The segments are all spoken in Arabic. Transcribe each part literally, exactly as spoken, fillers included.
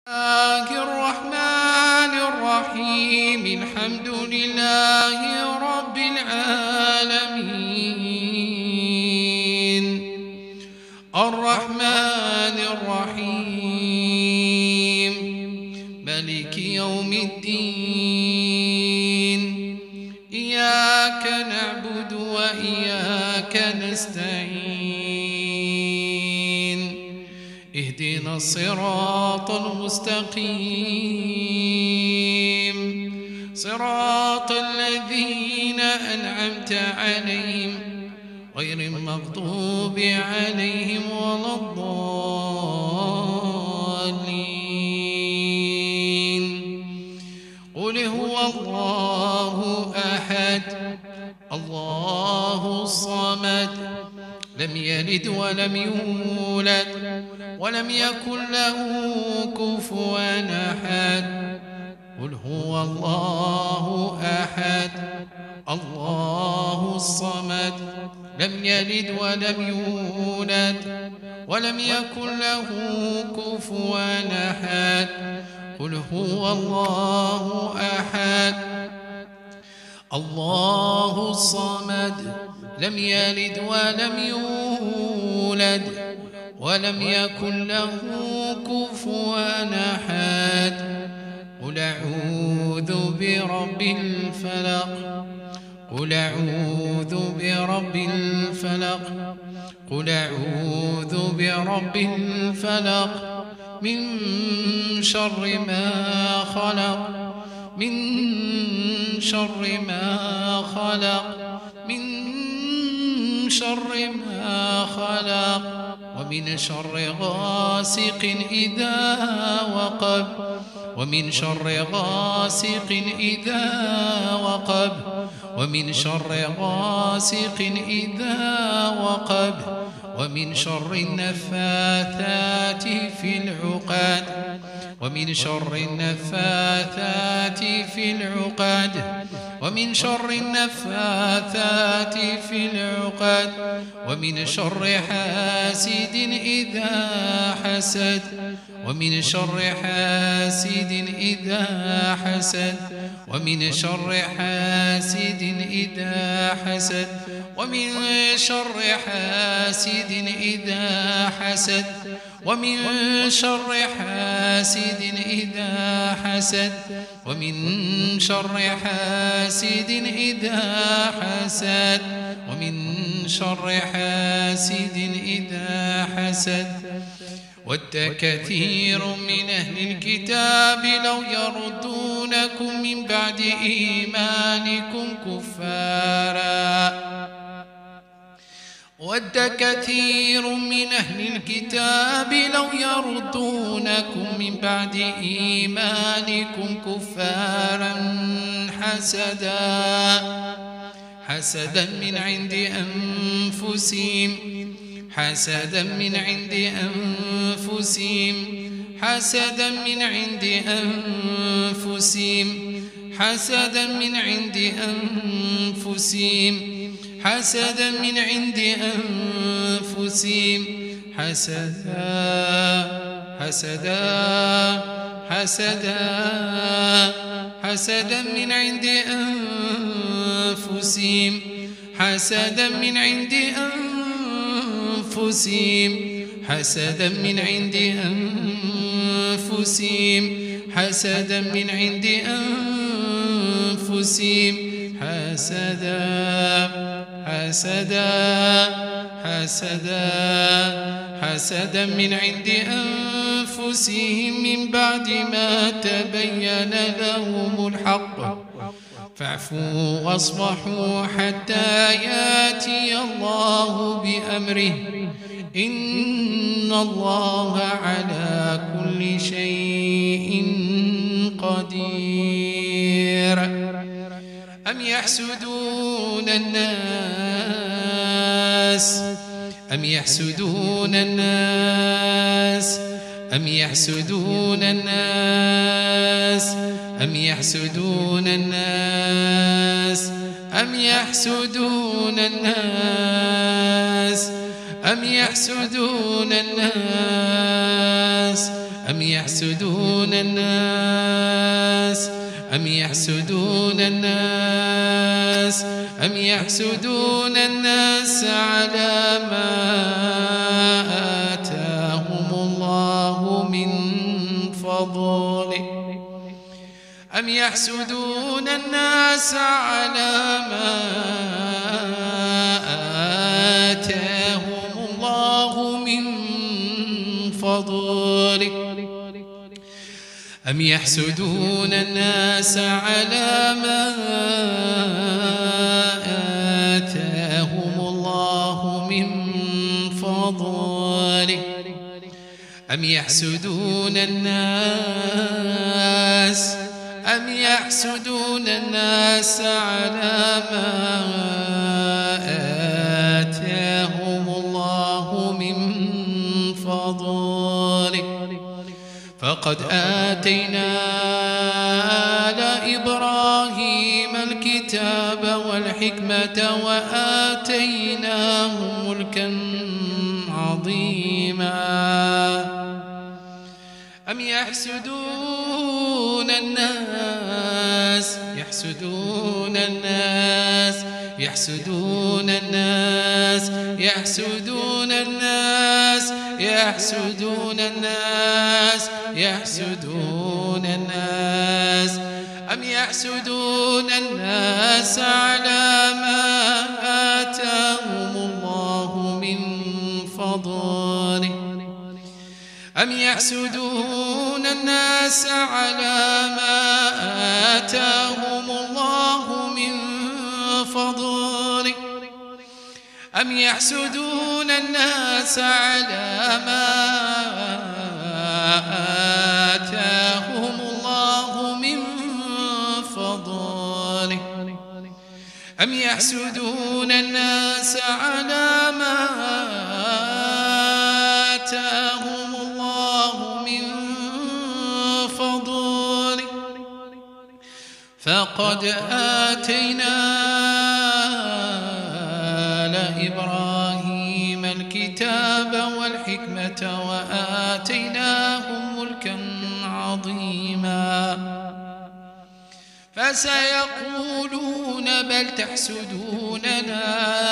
الله الرحمن الرحيم الحمد لله رب العالمين الرحمن الرحيم مالك يوم الدين إياك نعبد وإياك نستعين اهدنا الصراط المستقيم صراط الذين أنعمت عليهم غير المغضوب عليهم ولا الضالين قل هو الله أحد الله الصمد لم يلد ولم يولد ولم يكن له كفوا أحد قل هو الله أحد الله الصمد لم يلد ولم يولد ولم يكن له كفوا أحد قل هو الله أحد الله الصمد لم يلد ولم يولد ولم يكن له كفوا أحد قل أعوذ برب الفلق قل أعوذ برب الفلق قل أعوذ برب الفلق من شر ما خلق من شر ما خلق من شر ما خلق ومن شر غاسق إذا وقب ومن شر غاسق إذا وقب ومن شر غاسق إذا وقب ومن شر النفاثات في العقد ومن شر النفاثات في العقد ومن شر النفاثات في العقد ومن شر حاسد إذا حسد ومن شر حاسد إذا حسد ومن شر حاسد إذا حسد ومن شر حاسد إذا حسد ومن شر حاسد إذا حسد ومن شر حاسد إذا حسد ومن شر حاسد إذا حسد ود كثير من أهل الكتاب لو يردونكم من بعد إيمانكم كفارا ود كثير من أهل الكتاب لو يردونكم من بعد إيمانكم كفارا حسدا حسدا من عند أنفسهم حسدا من عند أنفسهم حسدا من عند أنفسهم حسدا من عند أنفسهم حسدا من عند أنفسهم حسدا حسدا حسدا حسدا من عند أنفسهم حسدا من عند أنفسهم حسدا من عند أنفسهم حسدا من عند أنفسهم حسدا حسدا حسدا حسدا من عند أنفسهم من بعد ما تبين لهم الحق فاعفوا واصفحوا حتى ياتي الله بأمره إن الله على كل شيء قدير أم يحسدون الناس أم يحسدون الناس أم يحسدون الناس أم يحسدون الناس أم يحسدون الناس أم يحسدون الناس أم يحسدون الناس أم يحسدون الناس أم يحسدون الناس على ما آتاهم الله من فضله أم يحسدون الناس على ما آتاهم الله من فضله أم يحسدون الناس على ما آتاهم الله من فضله أم يحسدون الناس أم يحسدون الناس على ما آتاهم الله من فضله فقد آتينا آل إبراهيم الكتاب والحكمة وآتيناهم ملكا عظيما أم يحسدون الناس يحسدون الناس يحسدون الناس يحسدون الناس يحسدون الناس يحسدون الناس أم يحسدون الناس على ما آتاهم الله من فضله أم يحسدون الناس على ما آتاهم الله من فضله أم يحسدون الناس على ما آتاهم الله من فضله أم يحسدون الناس على ما آتاهم الله من فضله فقد آتينا إبراهيم الكتاب والحكمة وآتيناهم ملكا عظيما فسيقولون بل تحسدوننا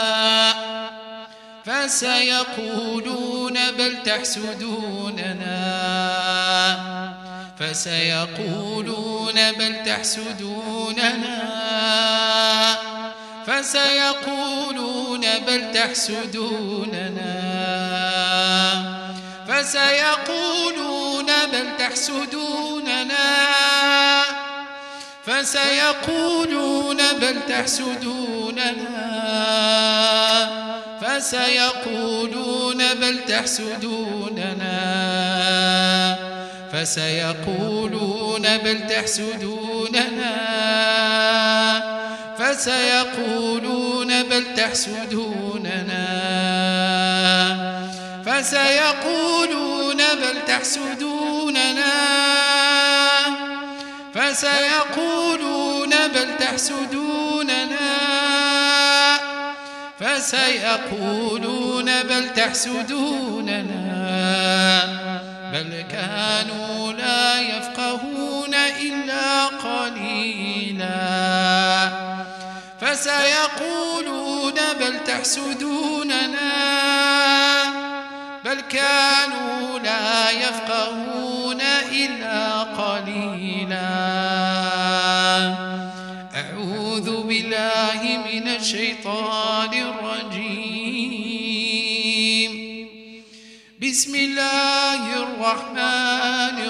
فسيقولون بل تحسدوننا فسيقولون بل تحسدوننا فسيقولون بل تحسدوننا فسيقولون بل تحسدوننا فسيقولون بل تحسدوننا فسيقولون بل تحسدوننا فسيقولون بل تحسدوننا فسيقولون بل تحسدوننا فسيقولون بل تحسدوننا فسيقولون بل تحسدوننا فسيقولون بل تحسدوننا بل كانوا لا يفقهون إلا قليلا فسيقولون بل تحسدوننا بل كانوا لا يفقهون إلا قليلا أعوذ بالله من الشيطان الرجيم بسم الله الرحمن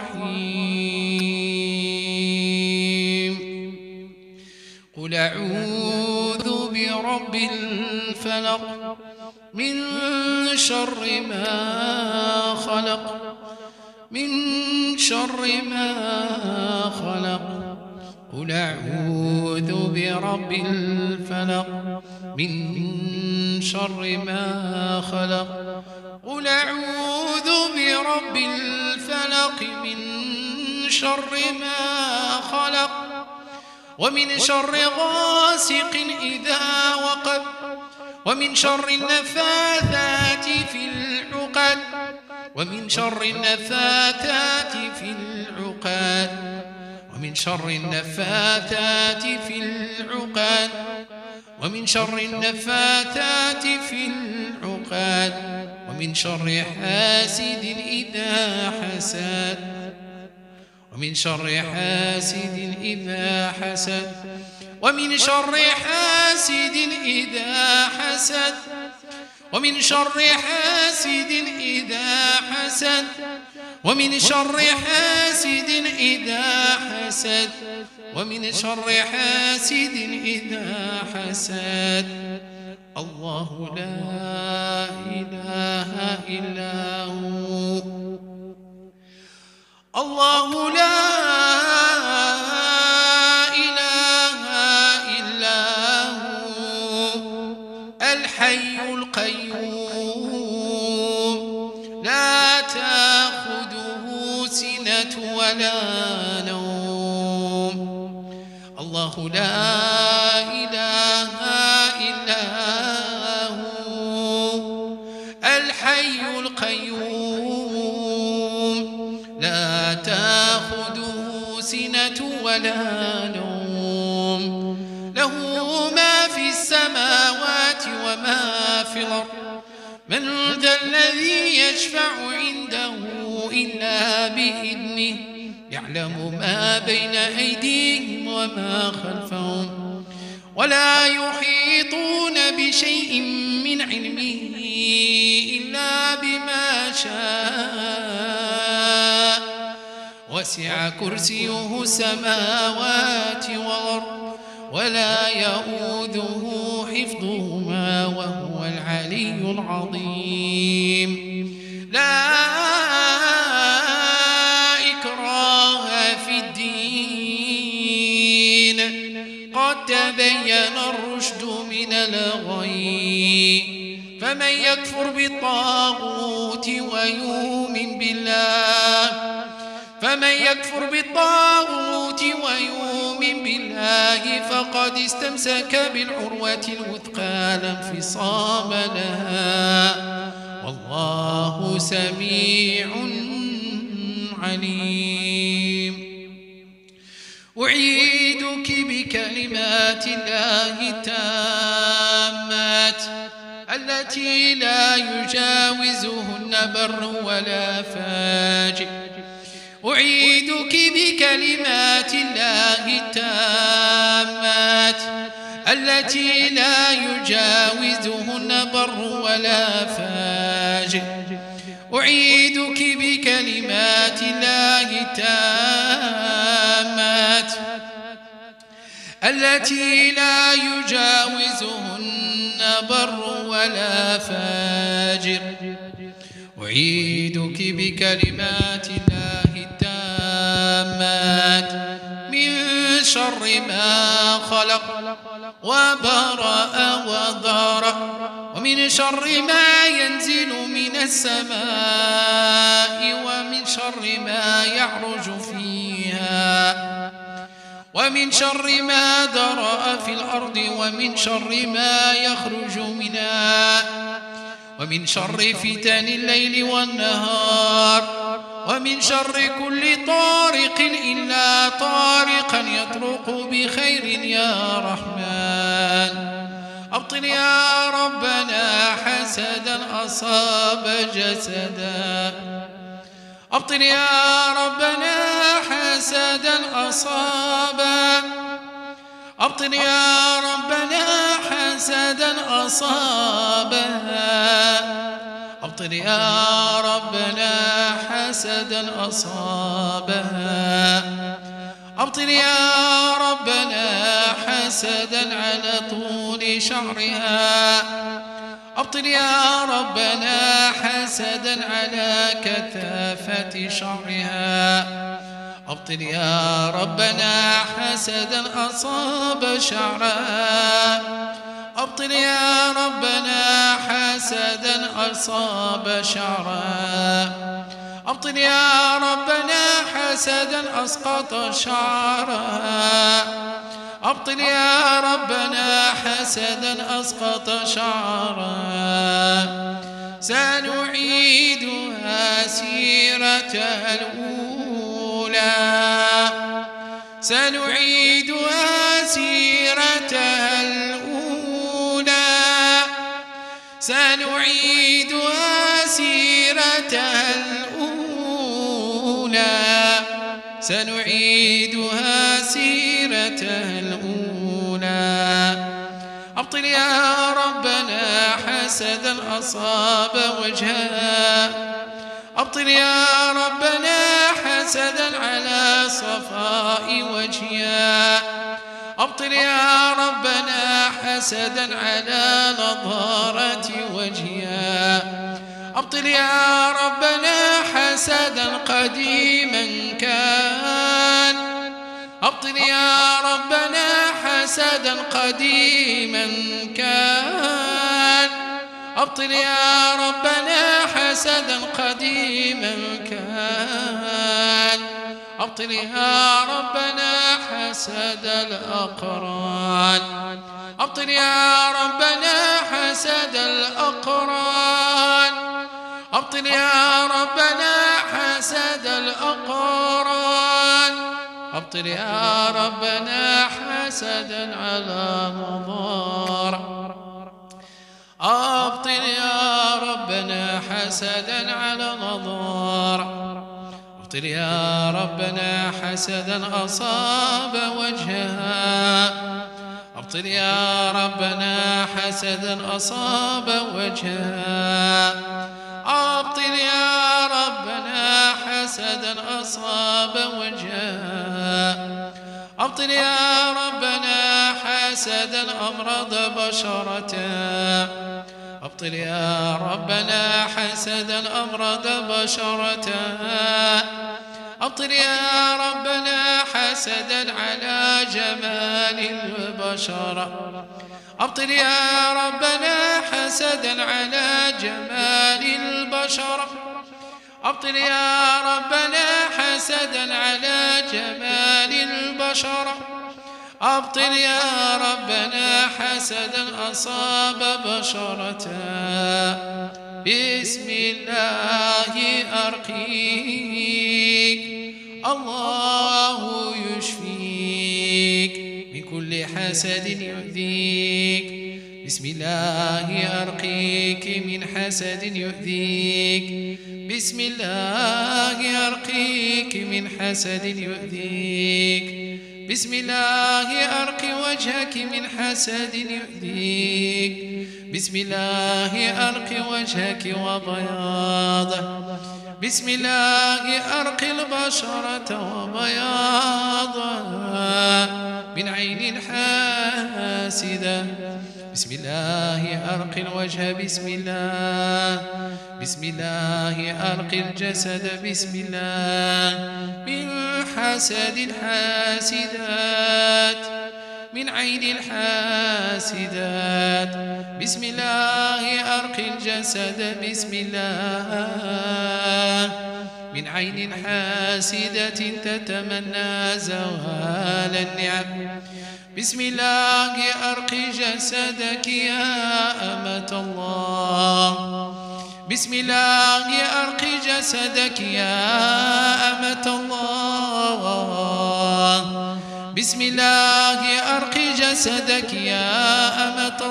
الرحيم قل أعوذ برب الفلق من شر ما خلق من شر ما خلق قل أعوذ برب الفلق من شر ما خلق قل أعوذ برب الفلق من شر ما خلق ومن شر غاسق إذا وقب ومن شر النفاثات في العقد ومن شر النفاثات في العقد ومن شر النفاثات في العقد ومن شر النفاثات في العقد ومن شر حاسد إذا حسد ومن شر حاسد إذا حسد ومن شر حاسد إذا حسد ومن شر حاسد إذا حسد ومن شر حاسد إذا حسد ومن شر حاسد إذا حسد. الله لا إله إلا هو الله لا إله إلا هو الحي القيوم لا تأخذه سنة ولا نوم. الله لا إله إلا هو الحي القيوم لا تأخذه سنة ولا نوم له ما في السماوات وما في الأرض من ذا الذي يشفع عنده إلا بإذنه يعلم ما بين أيديهم وما خلفهم ولا يحيطون بشيء من علمه إلا بما شاء وسع كرسيه السماوات والأرض ولا يؤوده حفظهما وهو العلي العظيم. لا إكراه في الدين قد تبين الرشد من الغي فمن يكفر بالطاغوت ويؤمن بالله فمن يكفر بالطاغوت ويؤمن بالله فقد استمسك بالعروة الوثقى لا انفصام لها والله سميع عليم. أعيدك بكلمات الله التامات التي لا يجاوزهن بر ولا فاجر أعيدك بكلمات الله التامات التي لا يجاوزهن بر ولا فاجر أعيدك بكلمات الله التامات التي لا يجاوزهن بر ولا فاجر أعيدك بكلمات الله التامات من شر ما خلق وبرأ وضرأ ومن شر ما ينزل من السماء ومن شر ما يعرج فيها ومن شر ما ذرأ في الأرض ومن شر ما يخرج منها ومن شر فتن الليل والنهار ومن شر كل طارق إلا طارقا يطرق بخير يا رحمن. أبطل يا ربنا حسدا أصاب جسدا أبطل يا ربنا حسدا أصاب أبطل يا ربنا حسدا أصابها أبطل يا ربنا حسدا أصابها أبطل يا ربنا حسدا على طول شعرها أبطل يا ربنا حسدا على كثافة شعرها أبطل يا ربنا حسدا أصاب شعرها أبطل يا ربنا حسدا أصاب شعرها أبطل يا ربنا حسدا أسقط شعرها أبطل يا ربنا حسدا أسقط شعرها سنعيدها سيرتها الأولى سنعيدها سيرتها الأولى سنعيدها سيرتها الأولى سنعيدها سيرتها الأولى أبطل يا ربنا حسدا أصاب وجهها أبطل يا ربنا حسدا على صفاء وجهها أبطل يا ربنا حسدا على نضارة وجهها أبطل يا ربنا حسدا قديما كان أبطل يا ربنا حسدا قديما كان أبطل يا ربنا حسدا قديما كان أبطل يا ربنا حسد الأقران أبطل يا ربنا حسد الأقران أبطل يا ربنا حسد الأقران أبطل يا ربنا حسدا على نظار أبطل يا ربنا حسدا على نظار أبطل يا ربنا حسدا أصاب وجهها أبطل يا ربنا حسدا أصاب وجهها أبطل يا ربنا حسدا أصاب وجهها أبطل يا ربنا حسدا أمرض بشرتها أبطل يا ربنا حسدا أمرض بشرتها أبطل يا ربنا حسدا على جمال البشرة أبطل يا ربنا حسدا على جمال البشرة أبطل يا ربنا حسدا على جمال البشرة أبطل يا ربنا حسدا أصاب بشرتها بسم الله أرقيك الله يشفيك من كل حسد يؤذيك بسم الله أرقيك من حسد يؤذيك بسم الله أرقيك من حسد يؤذيك بسم الله أرقي وجهك من حسد يؤذيك بسم الله أرقي وجهك وبياضه بسم الله أرقي البشرة وبياضها من عين حاسدة بسم الله أرقي الوجه بسم الله بسم الله أرقي الجسد بسم الله من حسد الحاسدات من عين الحاسدات بسم الله أرقي الجسد بسم الله من عين حاسدة تتمنى زوال النعم بسم الله أرقي جسدك يا أمة الله بسم الله أرقي جسدك يا أمة الله بسم الله أرقي جسدك يا أمة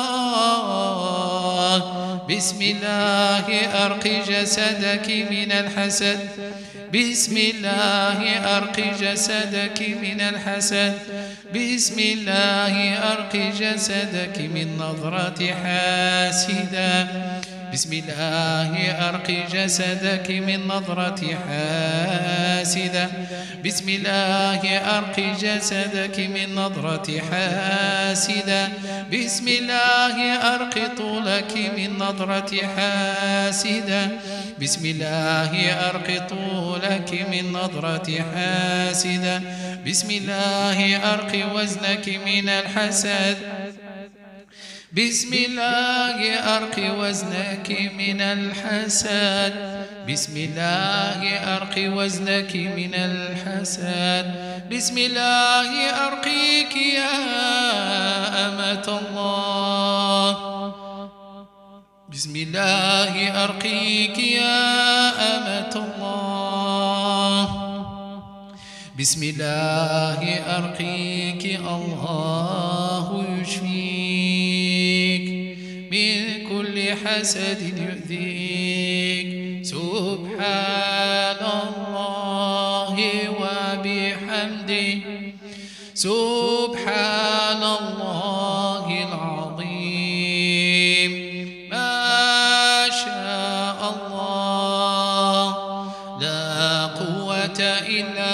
الله بسم الله أرقي جسدك من الحسد بسم الله أرقي جسدك من الحسد بسم الله أرقي جسدك من نظرة حاسدة بسم الله أرقي جسدك من نظرة حاسدة بسم الله أرقي جسدك من نظرة حاسدة بسم الله أرقي طولك من نظرة حاسدة بسم الله أرقي طولك من نظرة حاسدة بسم الله أرقي وزنك من الحسد بسم الله أرقي وزنك من الحسد بسم الله أرقي وزنك من الحسد بسم الله أرقيك يا أمة الله بسم الله أرقيك يا أمة الله بسم الله أرقيك الله يشفيك من كل حسد يؤذيك سبحان الله وبحمده سبحان الله العظيم ما شاء الله لا قوة إلا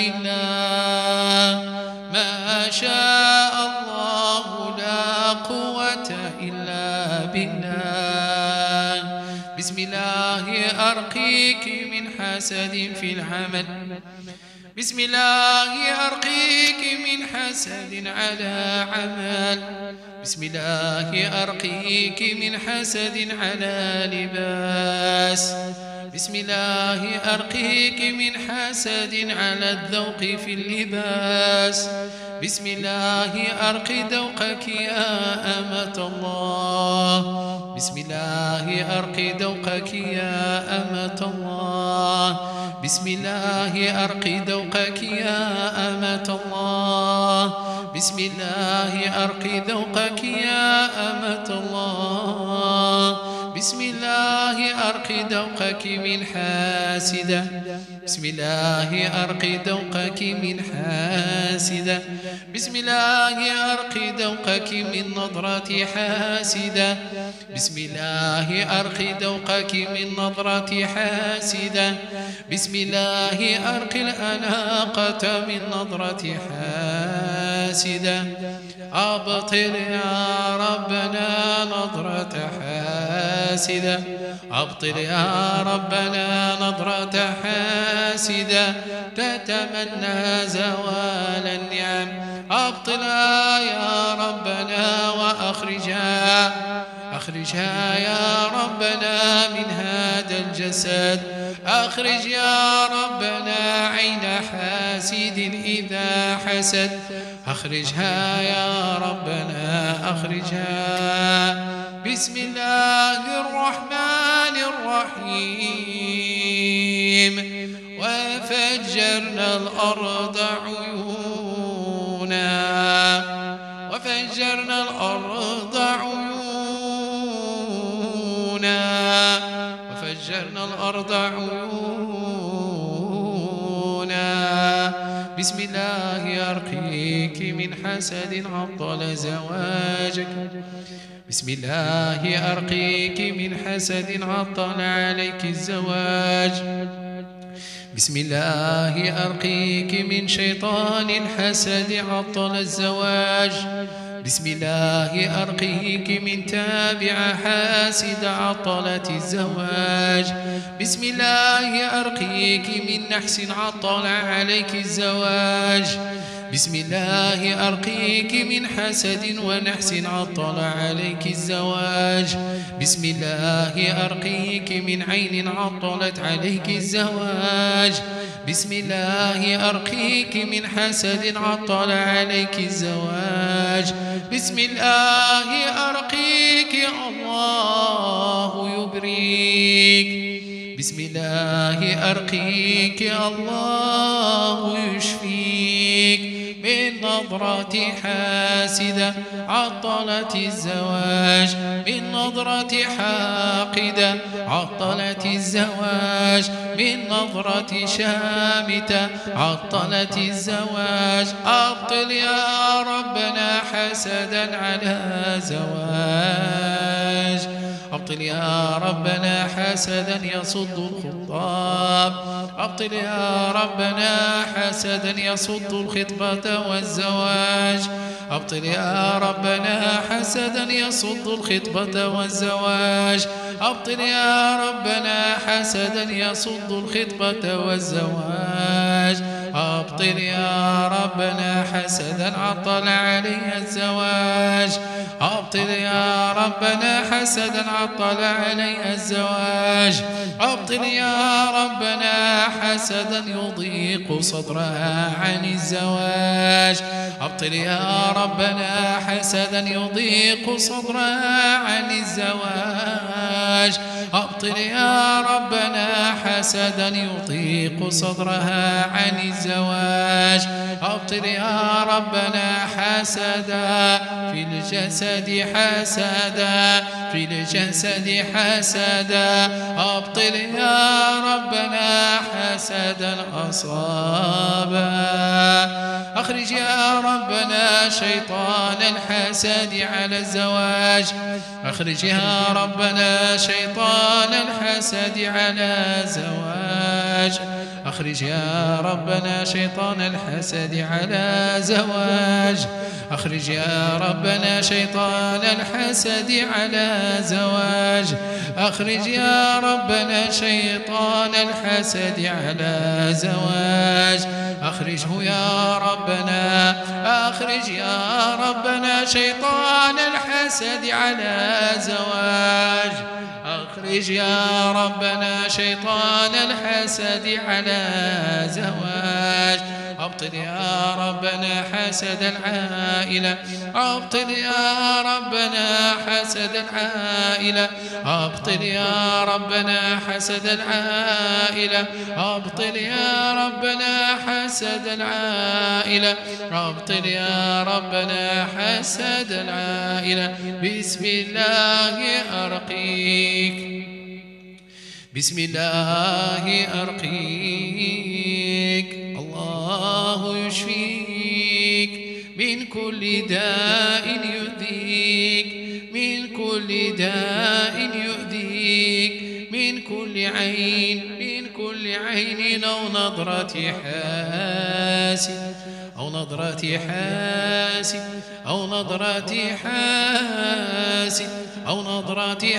بالله ما شاء الله لا قوة إلا بالله بسم الله أرقيك من حسد في العمل بسم الله أرقيك من حسد على عمل بسم الله أرقيك من حسد على لباس بسم الله أرقيك من حسد على الذوق في اللباس بسم الله أرقي ذوقك يا أمة الله بسم الله أرقي ذوقك يا أمة الله بسم الله أرقي ذوقك يا أمة الله بسم الله أرقي ذوقك يا أمة الله بسم الله أرقي ذوقك من حاسدة بسم الله أرقي ذوقك من حاسدة بسم الله أرقي ذوقك من نظرة حاسدة بسم الله أرقي ذوقك من نظرة حاسدة بسم الله أرقي الأناقة من نظرة حاسدة أبطل يا ربنا نظرة حاسدة أبطل يا ربنا نظرة حاسدة تتمنى زوال النعم أبطلها يا ربنا وأخرجها أخرجها يا ربنا من هذا الجسد أخرج يا ربنا عين حاسد إذا حسد أخرجها يا ربنا أخرجها بسم الله الرحمن الرحيم وفجرنا الأرض عيونا وفجرنا الأرض عيونا وفجرنا الأرض عيونا بسم الله أرقيك من حسد عطل زواجك بسم الله أرقيك من حسد عطل عليك الزواج بسم الله أرقيك من شيطان حسد عطل الزواج بسم الله أرقيك من تابع حاسد عطلت الزواج بسم الله أرقيك من نحس عطل عليك الزواج بسم الله أرقيك من حسد ونحس عطل عليك الزواج بسم الله أرقيك من عين عطلت عليك الزواج بسم الله أرقيك من حسد عطل عليك الزواج بسم الله أرقيك الله يبريك بسم الله أرقيك الله يشفيك من نظرة حاسدة عطلت الزواج من نظرة حاقدة عطلت الزواج من نظرة شامتة عطلت الزواج أبطل يا ربنا حسدا على زواج أبطل يا ربنا حسدا يصد الخطاب أبطل يا ربنا حسدا يصد الخطبة والزواج أبطل يا ربنا حسدا يصد الخطبة والزواج أبطل يا ربنا حسدا يصد الخطبة والزواج أبطل يا ربنا حسدا عطل عليها الزواج أبطل يا ربنا حسدا عطل عليها الزواج أبطل يا ربنا حسدا يضيق صدرها عن الزواج أبطل يا ربنا حسدا يضيق صدرها عن الزواج أبطل يا ربنا حسدا يضيق صدرها عن الزواج أبطل يا ربنا حسدا في الجسد حسدا في الجسد حسدا أبطل يا ربنا حسدا أصابا أخرج يا ربنا شيطان الحسد على الزواج أخرج يا ربنا شيطان الحسد على زواج أخرج يا ربنا شيطان الحسد على زواج أخرج يا ربنا شيطان الحسد على زواج أخرج يا ربنا شيطان الحسد على زواج أخرجه يا ربنا أخرج يا ربنا شيطان الحسد على زواج أخرج يا ربنا شيطان الحسد على زواج أبطل يا ربنا حسد العائلة أبطل يا ربنا حسد العائلة أبطل يا ربنا حسد العائلة أبطل يا ربنا حسد العائلة أبطل يا ربنا حسد العائلة بسم الله أرقيك بسم الله أرقيك الله يشفيك من كل داء يؤذيك من كل داء يؤذيك من كل عين من كل عين أو نظرة حاسد أو نظرة حاسد أو نظرة حاسد أو نظرة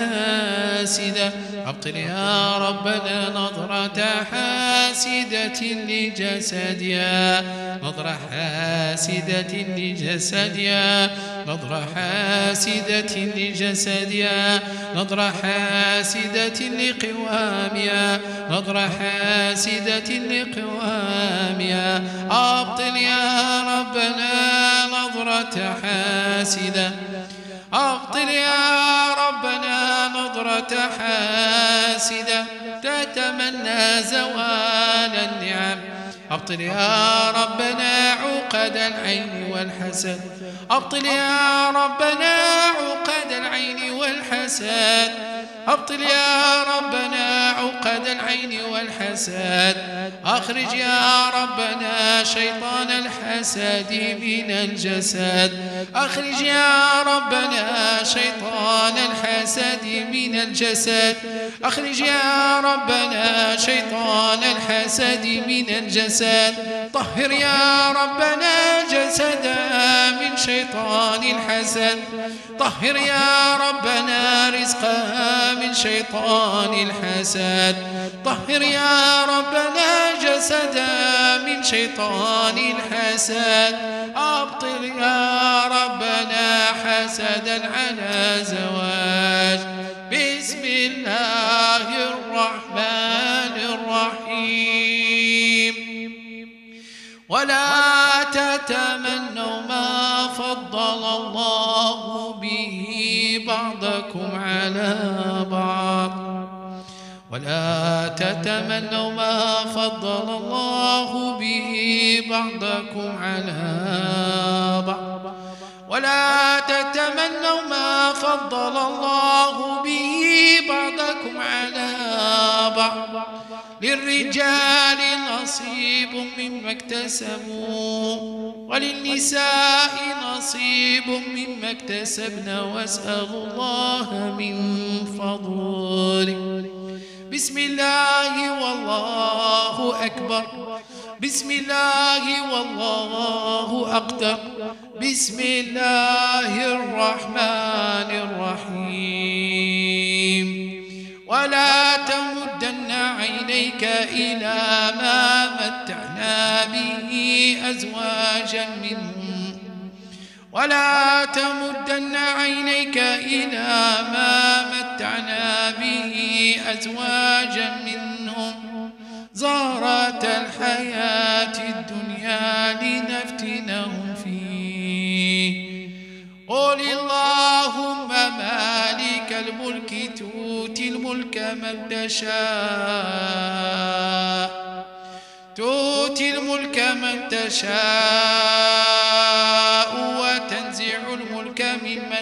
حاسدة أبطل يا ربنا نظرة حاسدة لجسدها نظرة حاسدة لجسدها نظرة حاسدة لجسدها نظرة حاسدة لقوامها نظرة حاسدة لقوامها أبطل يا ربنا نظرة حاسدة أبطل يا ربنا نظرة حاسدة تتمنى زوال النعم أبطل يا ربنا عقد العين والحسد أبطل يا ربنا عقد العين والحسد أبطل يا ربنا عقد العين والحسد أخرج يا ربنا شيطان الحسد من الجسد أخرج يا ربنا شيطان الحسد من الجسد أخرج يا ربنا شيطان الحسد من الجسد طهر يا ربنا جسدا من شيطان الحسد طهر يا ربنا رزقها من شيطان الحسد طهر يا ربنا جسدا من شيطان الحسد أبطل يا ربنا حسدا على زواج بسم الله الرحمن الرحيم ولا تتمنوا ما فضل الله به بعضكم على بعض ولا تتمنوا ما فضل الله به بعضكم على بعض ولا تتمنوا ما فضل الله به بعضكم على بعض للرجال نصيب مما اكتسبوا وللنساء نصيب مما اكتسبن واسألوا الله من فضله بسم الله والله أكبر بسم الله والله أقدر بسم الله الرحمن الرحيم ولا تمدن عينيك إلى ما متعنا به أزواجا منهم ولا تمدن عينيك إلى ما متعنا به أزواجا منهم زهرة الحياة الدنيا لنفتنهم فيه. قل اللهم مالك الملك تؤتي الملك من تشاء تؤتي الملك من تشاء وتنزع الملك ممن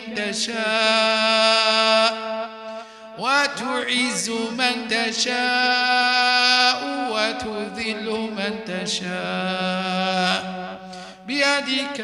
تشاء وتعز من تشاء وتذل من تشاء بيدك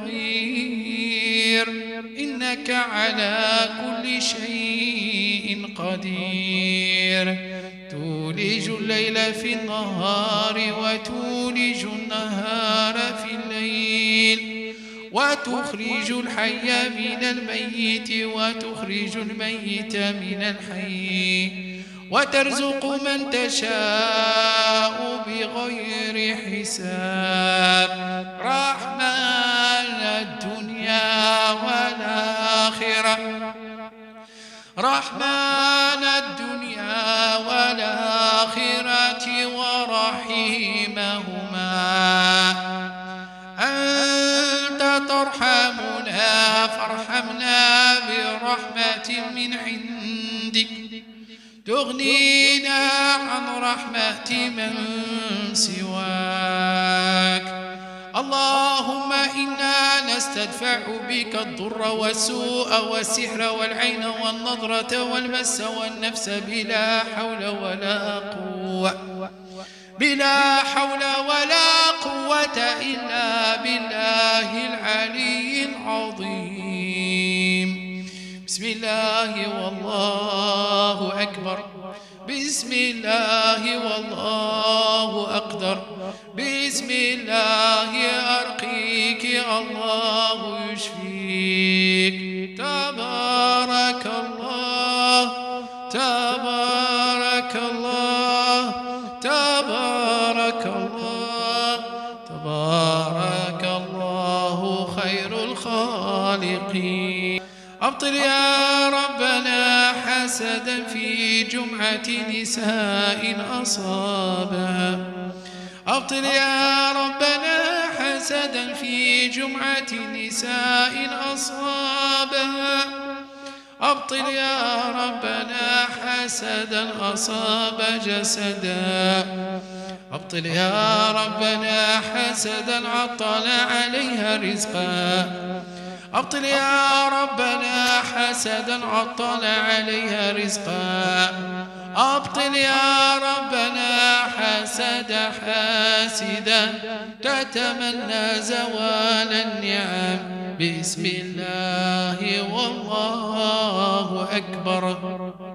الخير إنك على كل شيء قدير. تولج الليل في النهار وتولج النهار في الليل وتخرج الحي من الميت وتخرج الميت من الحي وترزق من تشاء بغير حساب. رحمن الدنيا والآخرة رحمن الدنيا والآخرة ورحيمهما أنت ترحمنا فارحمنا برحمة من عندك تغنينا عن رحمة من سواك. اللهم إنا نستدفع بك الضر والسوء والسحر والعين والنظرة والمس والنفس بلا حول ولا قوة بلا حول ولا قوة إلا بالله العلي العظيم. بسم الله والله أكبر بسم الله والله أقدر بسم الله أرقيك الله يشفيك. تبارك الله تبارك الله تبارك الله تبارك الله خير الخالقين. أبطل يا ربنا حسدا في جمعة نساء أصابها أبطل يا ربنا حسدا في جمعة نساء أصابها أبطل يا ربنا حسدا أصاب جسدا أبطل يا ربنا حسدا عطل عليها رزقا أبطل يا ربنا حسدا عطل عليها رزقا أبطل يا ربنا حسد حاسدا تتمنى زوال النعم. بسم الله والله أكبر.